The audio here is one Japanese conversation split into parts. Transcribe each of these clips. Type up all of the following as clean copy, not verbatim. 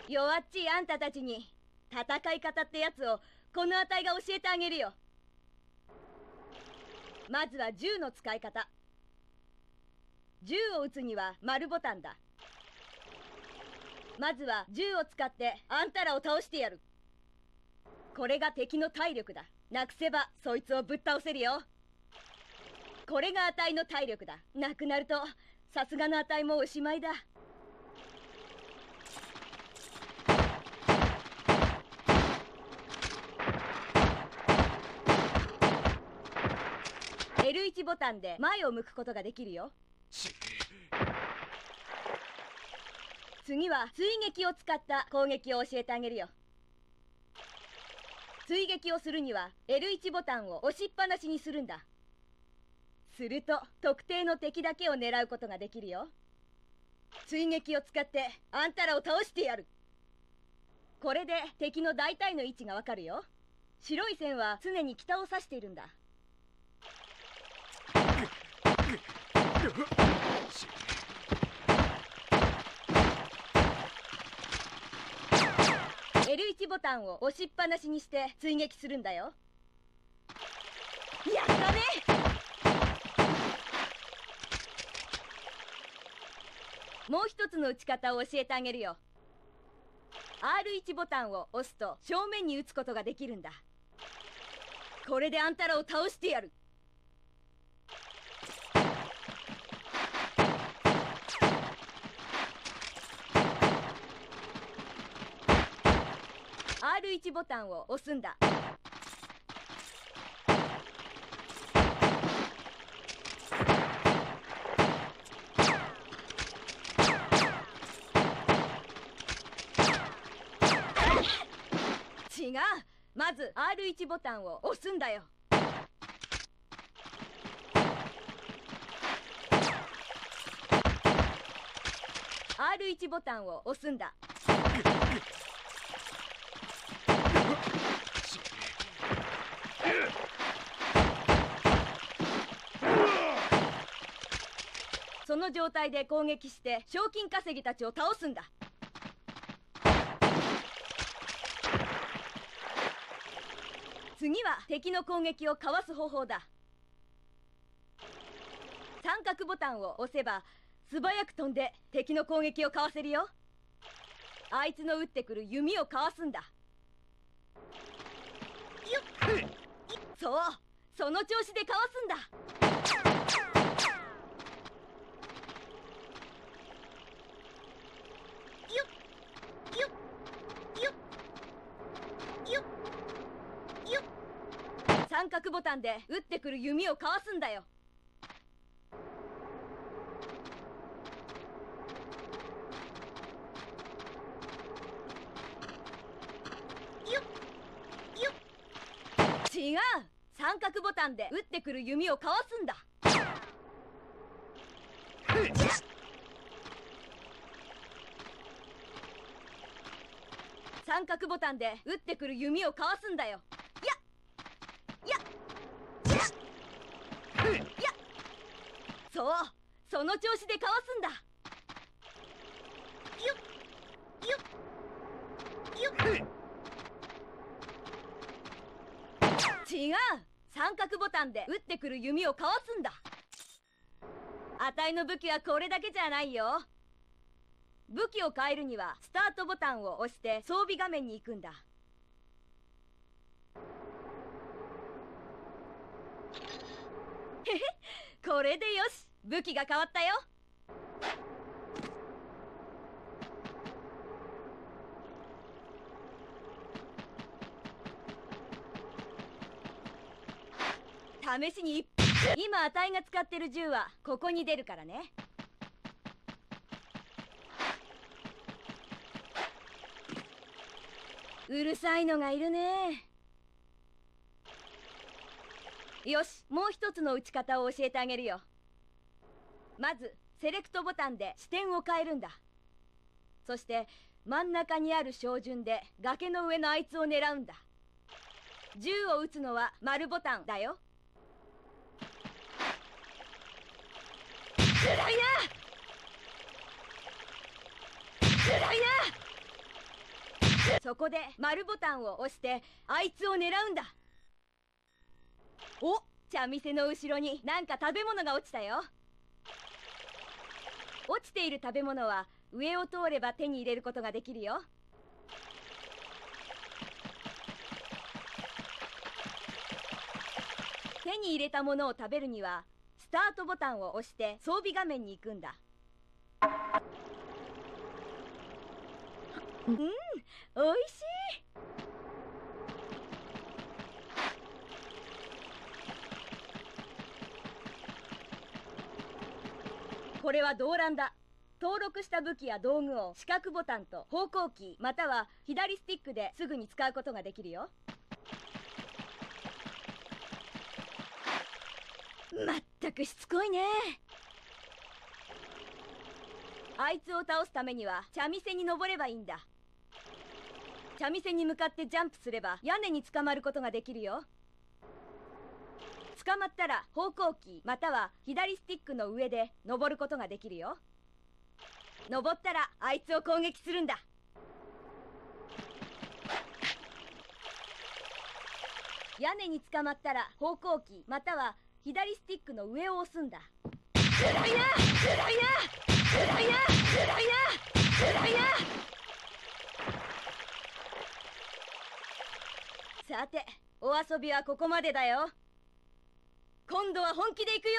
弱っちいあんたたちに戦い方ってやつをこの値が教えてあげるよ。まずは銃の使い方。銃を撃つには丸ボタンだ。まずは銃を使ってあんたらを倒してやる。これが敵の体力だ。なくせばそいつをぶっ倒せるよ。これが値の体力だ。なくなるとさすがの値もおしまいだ。L1 ボタンで前を向くことができるよ。次は追撃を使った攻撃を教えてあげるよ。追撃をするには L1 ボタンを押しっぱなしにするんだ。すると特定の敵だけを狙うことができるよ。追撃を使ってあんたらを倒してやる。これで敵の大体の位置がわかるよ。白い線は常に北を指しているんだ。L1 ボタンを押しっぱなしにして追撃するんだよ。やったね。もう一つの撃ち方を教えてあげるよ。R1 ボタンを押すと正面に撃つことができるんだ。これであんたらを倒してやる。R1 ボタンを押すんだ。違う。まず R1 ボタンを押すんだよ。R1 ボタンを押すんだ。その状態で攻撃して賞金稼ぎたちを倒すんだ。次は敵の攻撃をかわす方法だ。三角ボタンを押せば素早く飛んで敵の攻撃をかわせるよ。あいつの撃ってくる弓をかわすんだ。そう、その調子でかわすんだ。三角ボタンで撃ってくる弓をかわすんだよ。違う。三角ボタンで撃ってくる弓をかわすんだ。三角ボタンで撃ってくる弓をかわすんだよ。そう、その調子でかわすんだ。違う。三角ボタンで撃ってくる弓をかわすんだ。あたいの武器はこれだけじゃないよ。武器を変えるにはスタートボタンを押して装備画面に行くんだ。へへ、これでよし、武器が変わったよ。試しに今あたいが使ってる銃はここに出るからね。うるさいのがいるね。よし、もう一つの撃ち方を教えてあげるよ。まずセレクトボタンで視点を変えるんだ。そして真ん中にある照準で崖の上のあいつを狙うんだ。銃を撃つのは丸ボタンだよ。暗いな、暗いな。 そこで丸ボタンを押してあいつを狙うんだ。お、茶店の後ろになんか食べ物が落ちたよ。落ちている食べ物は上を通れば手に入れることができるよ。手に入れたものを食べるにはスタートボタンを押して装備画面に行くんだ。うん、おいしい。これは動乱だ。登録した武器や道具を四角ボタンと方向キーまたは左スティックですぐに使うことができるよ。まったくしつこいね。あいつを倒すためには茶店に登ればいいんだ。茶店に向かってジャンプすれば屋根に捕まることができるよ。捕まったら方向キーまたは左スティックの上で登ることができるよ。登ったらあいつを攻撃するんだ。屋根に捕まったら方向キーまたは左スティックの上を押すんだ。暗いな暗いな暗いな暗いな暗いな。さてお遊びはここまでだよ。今度は本気で行くよ。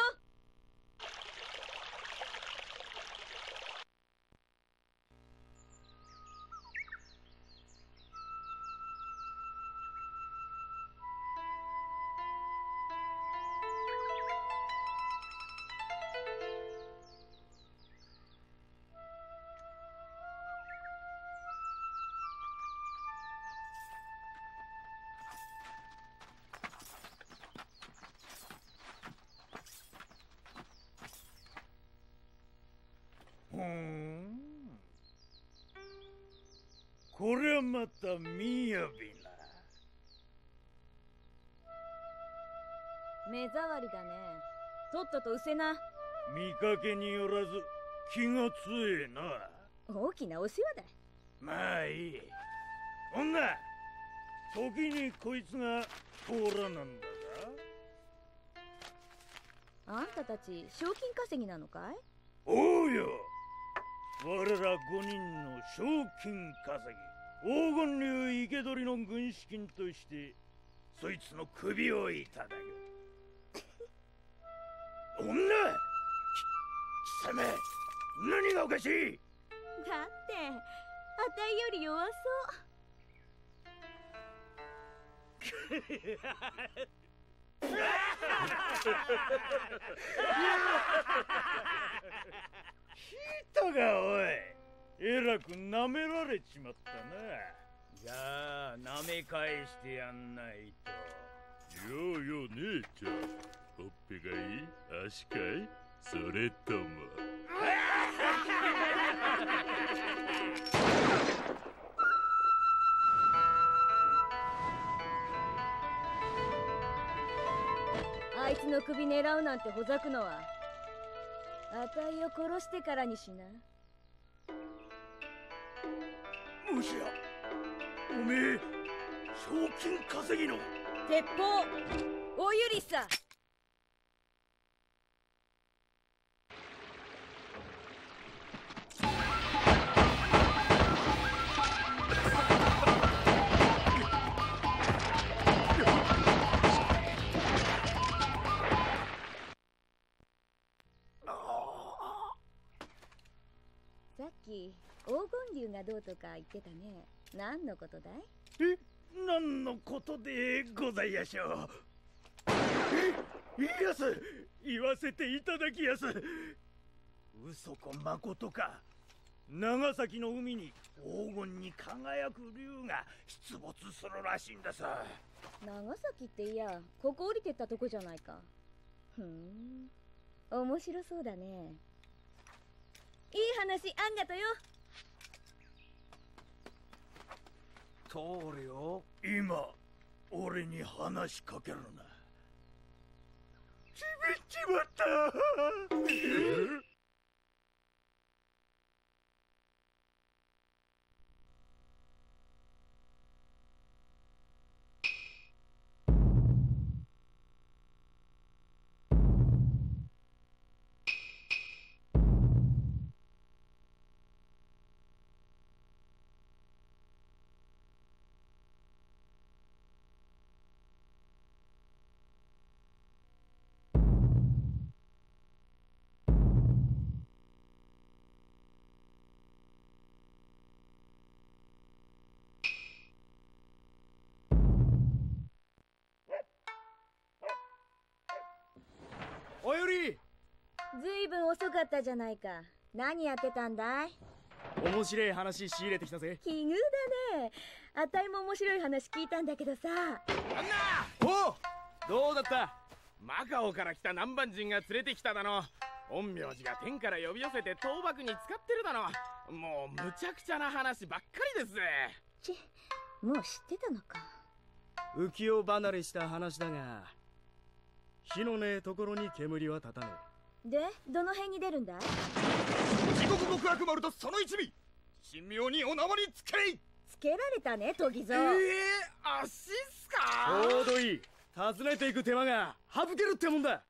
これはまたみやびな。 目障りだね。とっとと失せな。 見かけによらず気が強えな。 大きなお世話だ。 まあいい。女、時にこいつが通らなんだが。 あんたたち賞金稼ぎなのかい？ おうよ。我ら5人の賞金稼ぎ、黄金竜生け捕りの軍資金としてそいつの首をいただく。女、貴様、何がおかしい？ だってあたいより弱そう人がおい、えらく舐められちまったな。じゃあ舐め返してやんないと。 ようよ姉ちゃん、ほっぺがいい？足かい？それともあいつの首狙うなんてほざくのはあたいを殺してからにしな。 もしやおめえ賞金稼ぎの鉄砲おゆりさ。さっき黄金竜がどうとか言ってたね。何のことだい？ え、何のことでございやしょう。いやす、言わせていただきやす。嘘かまことか、長崎の海に黄金に輝く竜が出没するらしいんです。 長崎っていやここ降りてったとこじゃないか。ふん、面白そうだね。いい話あんがとよ。 通るよ。今俺に話しかけるな。ちびっちまった。 かったじゃないか。何やってたんだい？ 面白い話仕入れてきたぜ。 奇遇だね。あたいも面白い話聞いたんだけどさ。 おう、どうだった？マカオから来た南蛮人が連れてきただの。陰陽師が天から呼び寄せて倒幕に使ってるだの。もうむちゃくちゃな話ばっかりですぜ。 もう知ってたのか。 浮世離れした話だが、火のねえところに煙は立たねえ。で、どの辺に出るんだい？ 地獄極悪丸とその一味、神妙にお縄につけい。 つけられたね、時蔵。 足っすか？ちょうどいい。訪ねていく手間が省けるってもんだ。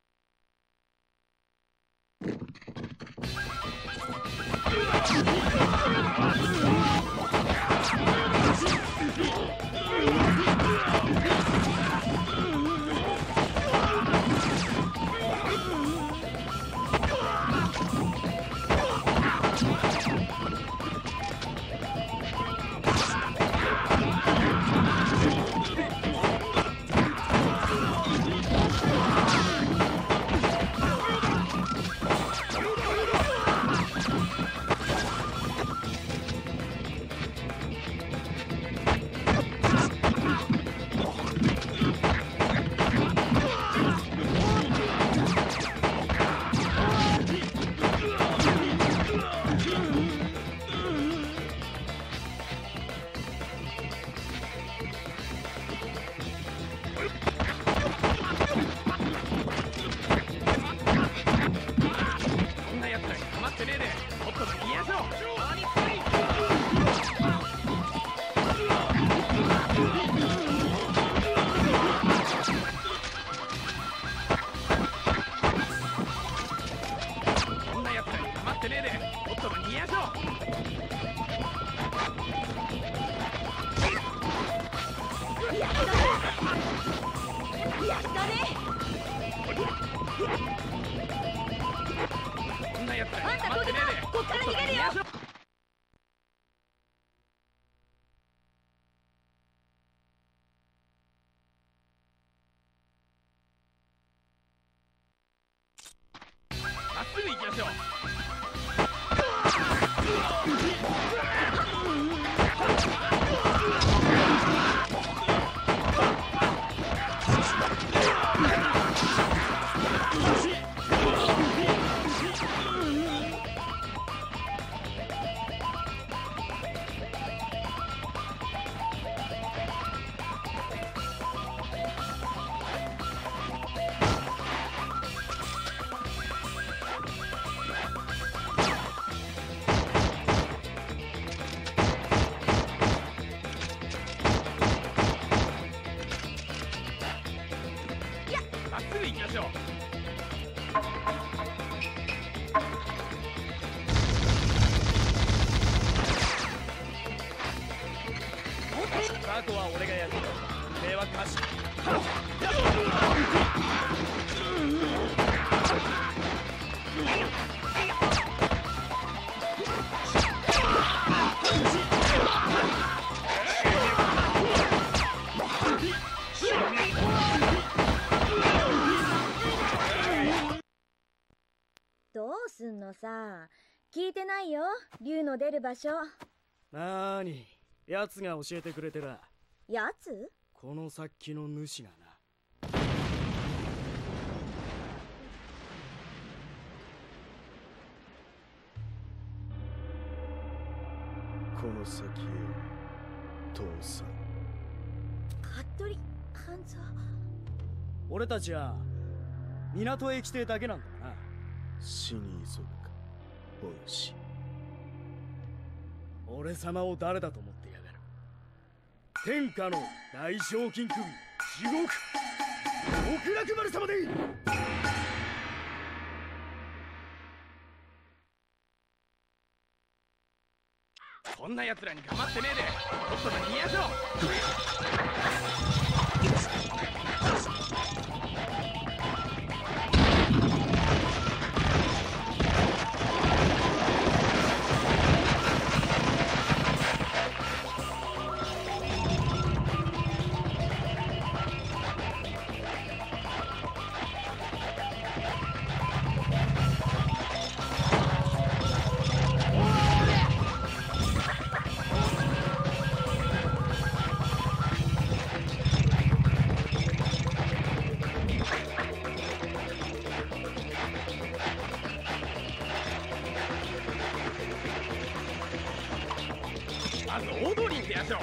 あとは俺がやる。礼は貸し。 どうすんのさ。聞いてないよ、竜の出る場所。 なーに、奴が教えてくれてら。 やつ？ このさっきの主がな。 この先へ父さん。 服部半蔵。 俺たちは港へ来てだけなんだな。 死に急ぐか、お主。 俺様を誰だと思ってやがる。天下の大賞金首、地獄極楽丸様で。こんな奴らに構ってねえで、とっとと逃げやしろ。 まず大通りに出やしょう。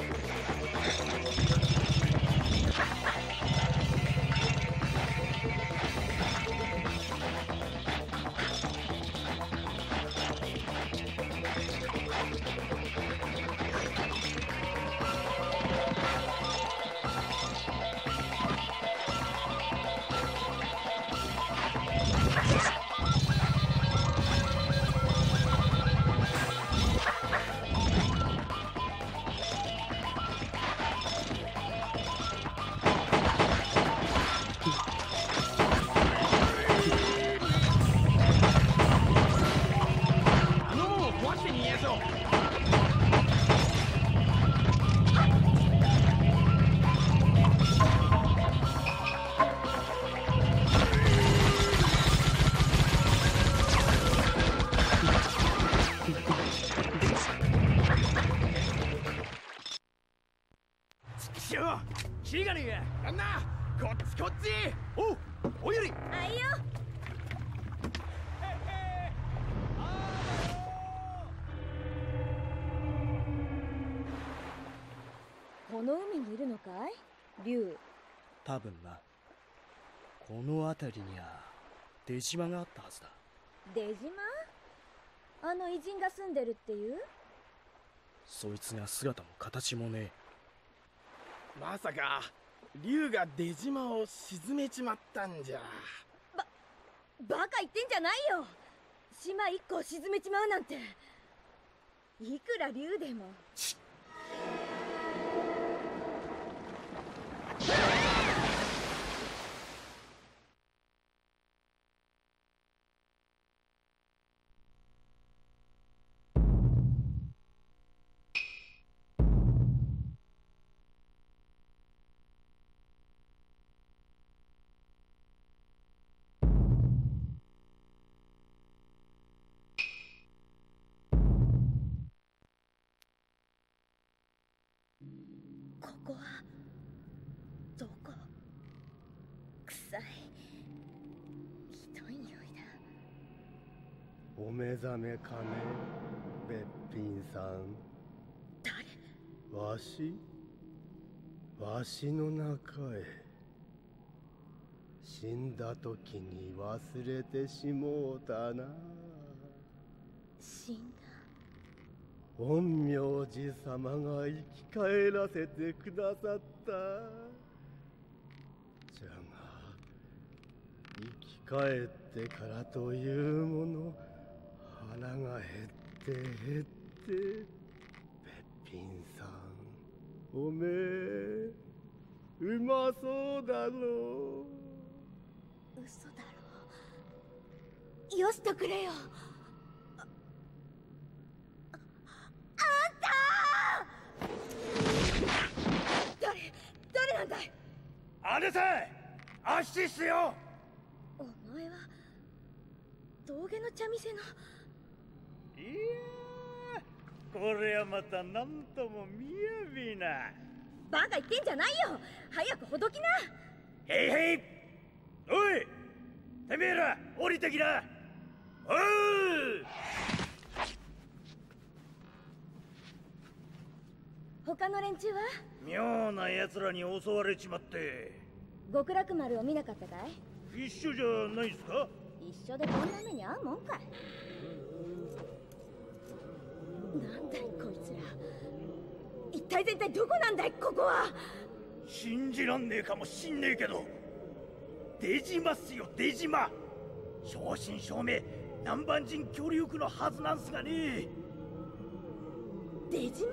キガネが旦那、こっちこっち。 おう、おゆり。 あいよ。この海にいるのかい、竜？ 多分な。この辺りには出島があったはずだ。 出島？あの偉人が住んでるっていう？ そいつが姿も形もねえ。 まさか竜が出島を沈めちまったんじゃ。 バカ言ってんじゃないよ。島一個沈めちまうなんて。いくら竜でも。ここはどこ？臭い、ひどい匂いだ。 お目覚めかね、べっぴんさん。 誰？ わしの中へ。死んだ時に忘れてしもうたな。 死んだ？ 陰陽師様が生き返らせてくださった。じゃが生き返ってからというもの、腹が減って減って。べっぴんさん、おめえうまそうだろう。 嘘だろ。よしとくれよ。誰なんだい？ あれさえ、アッシスよ。 お前は峠の茶店の。 いやー、これはまたなんともみやびな。 バカ言ってんじゃないよ。早くほどきな。 へいへい。おい、てめえら降りてきな。おう。 他の連中は？ 妙な奴らに襲われちまって。 極楽丸を見なかったかい？ 一緒じゃないっすか？ 一緒でこんな目に遭うもんかい。なんだいこいつら。一体全体どこなんだいここは。 信じらんねえかもしんねえけど、出島っすよ、出島。正真正銘南蛮人居留区のはずなんすがね。 出島？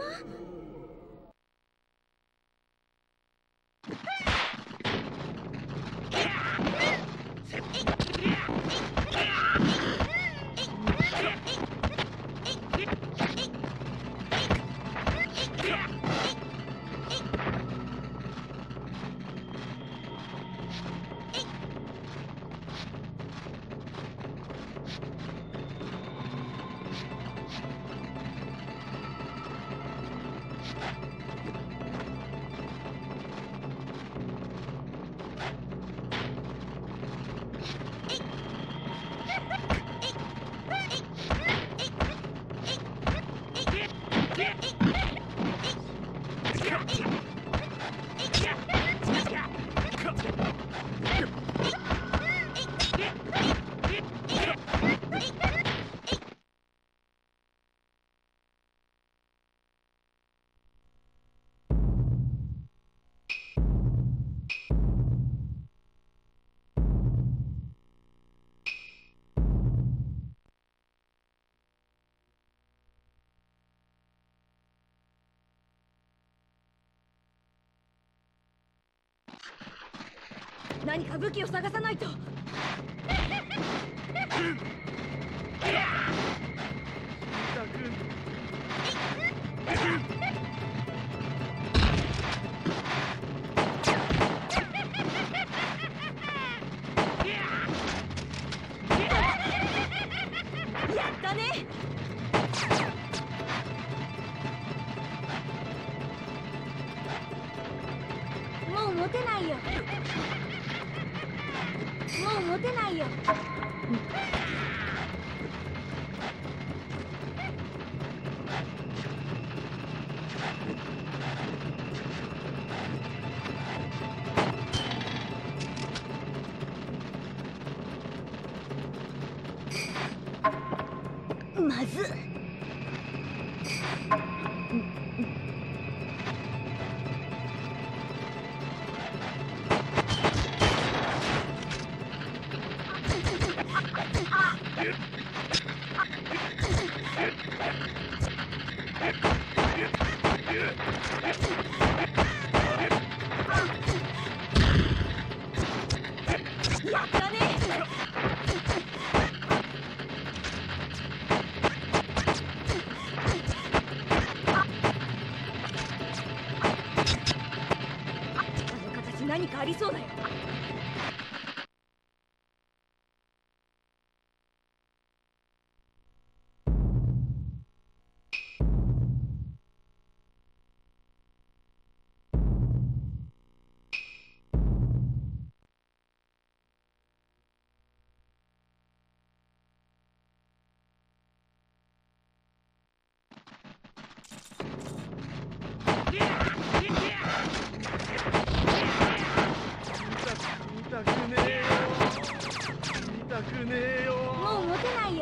何か武器を探さないと。やったね。もう持てないよ。もう持てないよ。まずっ。やったね。あの形何かありそうだよ。もう持てないよ。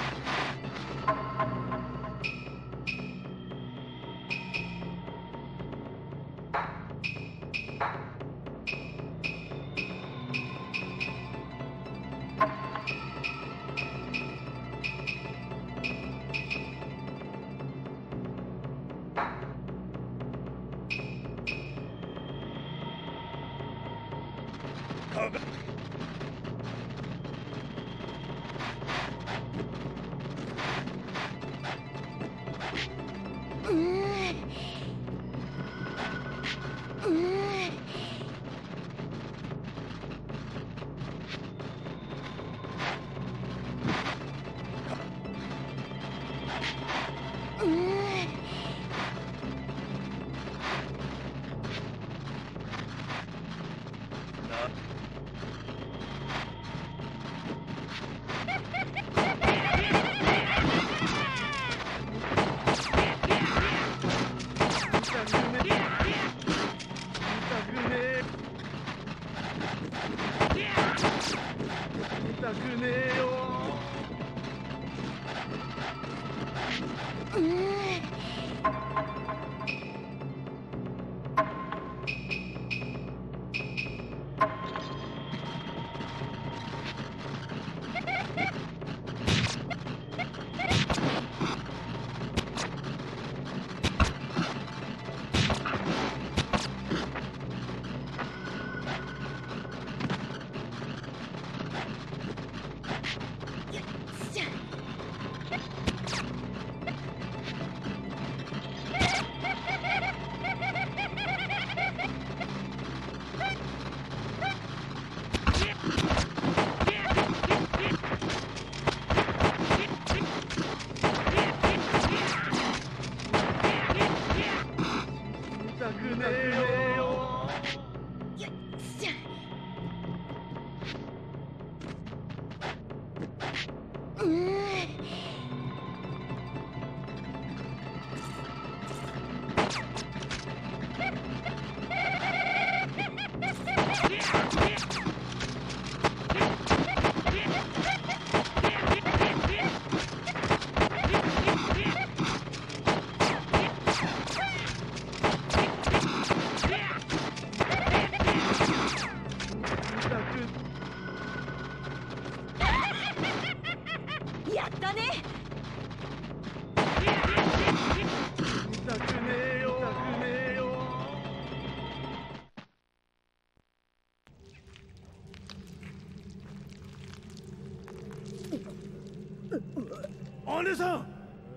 やったね。 姉さん。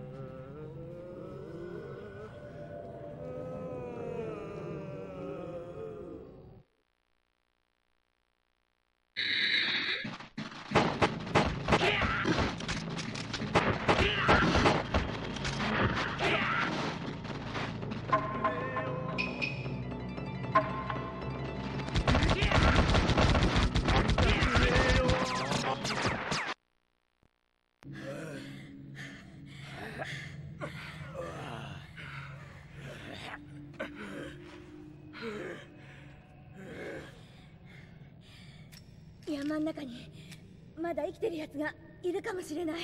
山ん中にまだ生きてるやつがいるかもしれない。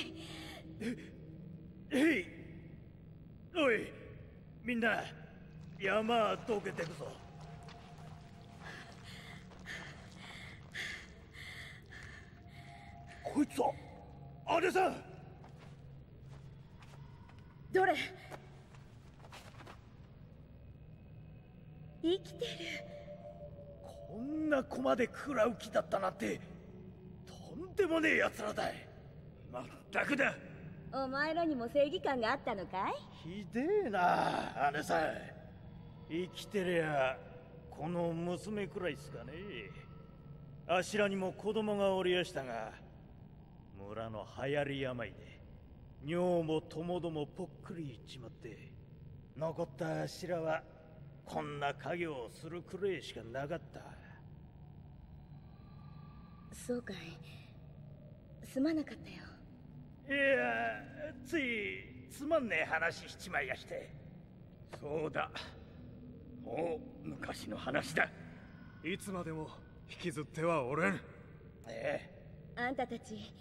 へい。おい、みんな山どけてくぞ。こいつは姉さん。 どれ？生きてる。 こんな駒で食らう気だったなんてとんでもねえ奴らだい。まったくだ。 お前らにも正義感があったのかい？ ひでえな姉さん。生きてりゃこの娘くらいっすかね。あしらにも子供がおりやしたが、村の流行り病で女も友どもぽっくりいっちまって、残ったあしらはこんな家業をするくれいしかなかった。 そうかい。すまなかったよ。 いや、ついつまんねえ話しちまいやして。 そうだ、もう昔の話だ。いつまでも引きずってはおれん。 ええ。 あんたたち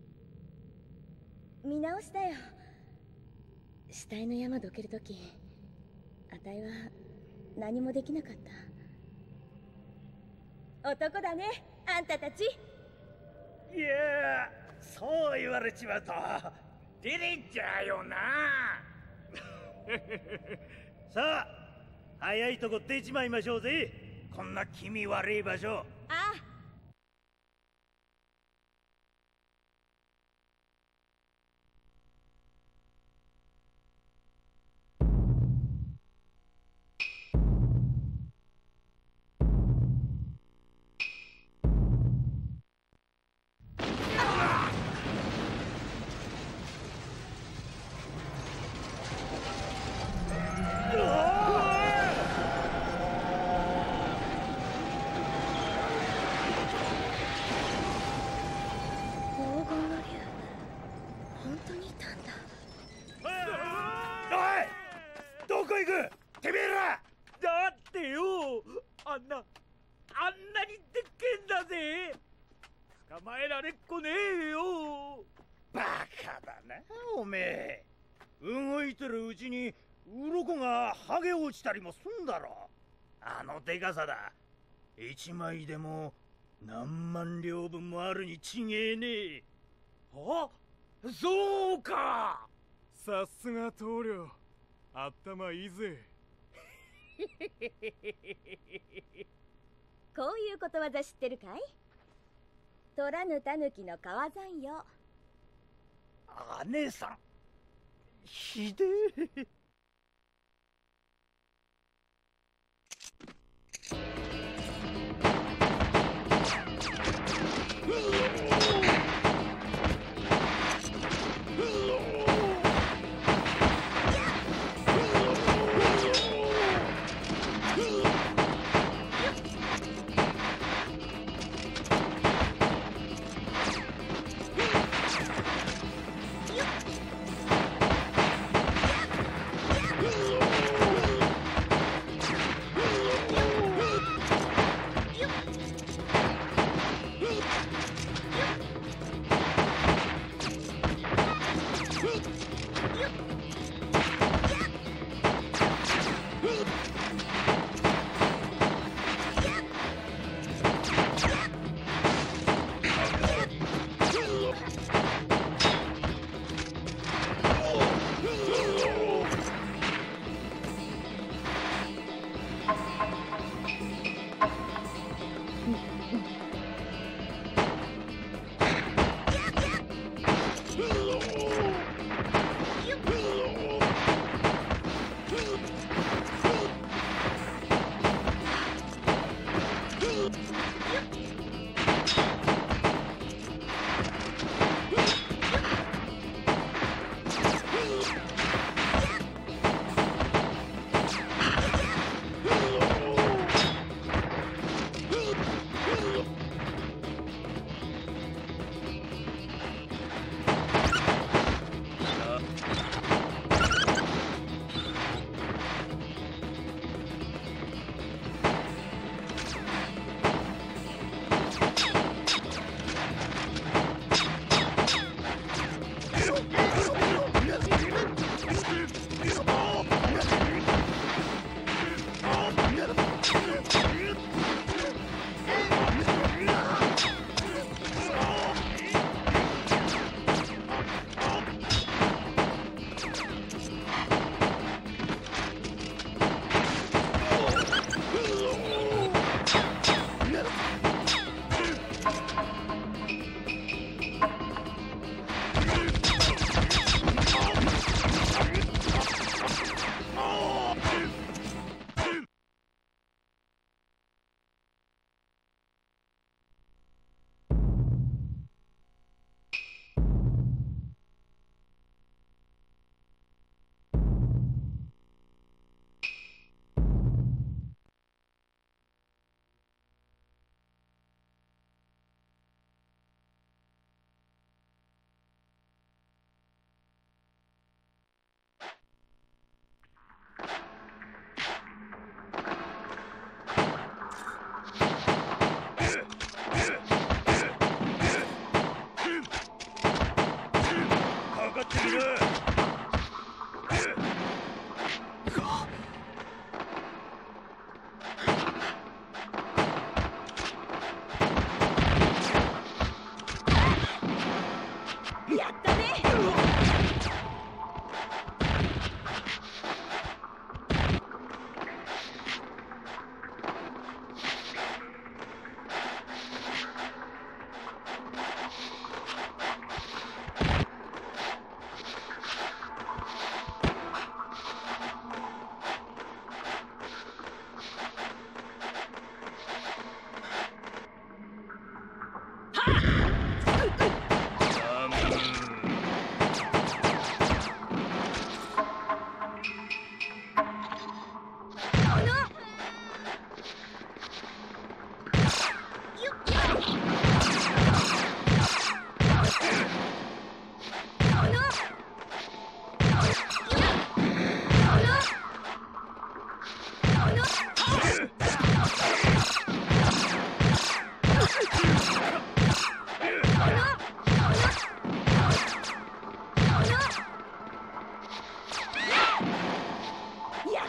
見直したよ。死体の山どけるとき、あたいは何もできなかった。男だね、あんたたち。 いや、そう言われちまうと照れちゃうよな。さあ、早いとこ出ちまいましょうぜ。こんな気味悪い場所。 ああ。 捕まえられっこねえよ。バカだなおめえ。動いてるうちに鱗が剥げ落ちたりもすんだろ。あのでかさだ。一枚でも何万両分もあるに違えねえ。あ、そうか。 さすが棟梁、頭いいぜ。 こういうことわざ知ってるかい？取らぬ狸の川山よ。 姉さん、ひでえ。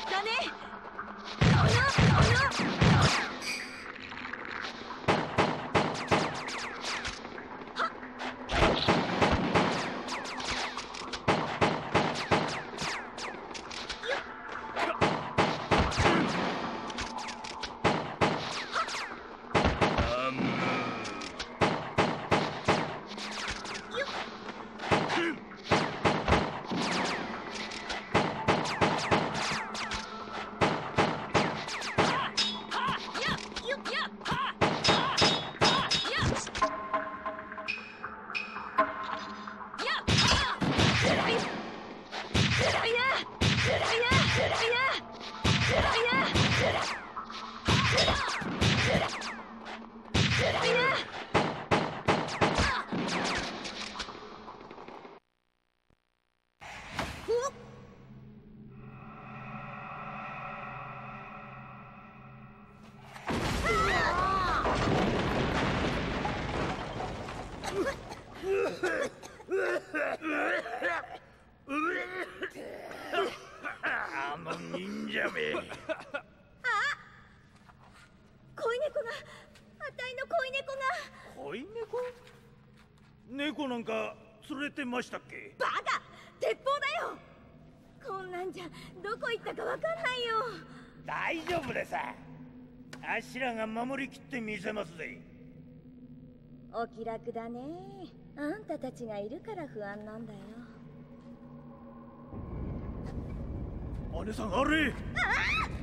だね。 あの忍者め。 恋猫が、あたいの恋猫が。 恋猫？猫なんか連れてましたっけ？ バカ、鉄砲だよ。こんなんじゃどこ行ったかわかんないよ。 大丈夫でさ。あしらが守りきってみせますぜ。 お気楽だね。あんたたちがいるから不安なんだよ。 姉さん、あれ。 ああ！